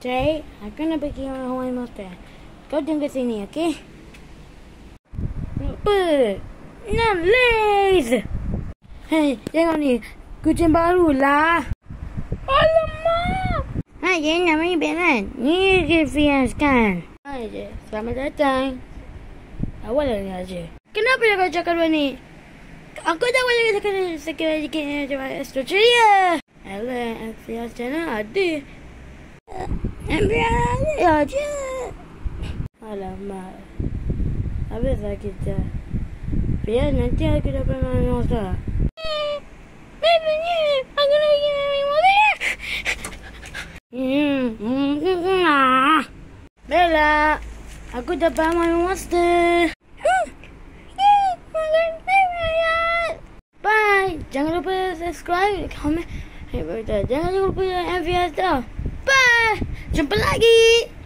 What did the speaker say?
Cik, aku nak pergi rumah motor. Kau tunggu sini, okey? Apa? Nam laze. Hei, tengok ni. Kucing baru lah. Alamak. Hai, dia namanya Benan. Ni dia Firas kan? Hai je. Selamat datang. Awal lah ni aja. Kenapa dia kau cakap ni? Aku tak boleh cakap sikit-sikit macam extra ceria. Alah, MFiras channel ada. MFiras ada je. Alamak. Habislah kita. Biar nanti aku dapat main motor. Bebanya, aku nak pergi main motor. Bella, aku dapat main monster. Bye. Jangan lupa subscribe, komen, jangan lupa MFiras tau. Bye. Jumpa lagi.